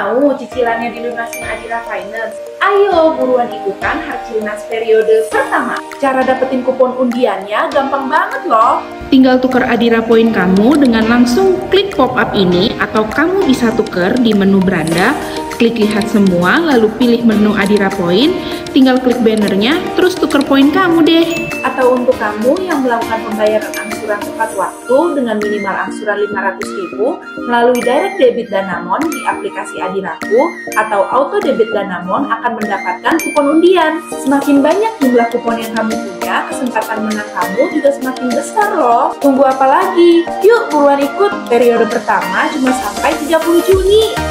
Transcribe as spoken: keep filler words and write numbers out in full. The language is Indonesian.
mau cicilannya dilunasin Adira Finance? Ayo buruan ikutan Harcinas periode pertama. Cara dapetin kupon undiannya gampang banget loh. Tinggal tuker Adira Poin kamu dengan langsung klik pop-up ini, atau kamu bisa tuker di menu beranda, klik lihat semua, lalu pilih menu Adira Poin, tinggal klik bannernya, terus tuker poin kamu deh. Atau untuk kamu yang melakukan pembayaran angsuran tepat waktu dengan minimal angsuran lima ratus ribu melalui direct debit Danamon di aplikasi Adiraku atau auto debit Danamon akan mendapatkan kupon undian. Semakin banyak jumlah kupon yang kamu punya, kesempatan menang kamu juga semakin besar loh. Tunggu apa lagi? Yuk buruan ikut, periode pertama cuma sampai tiga puluh Juni.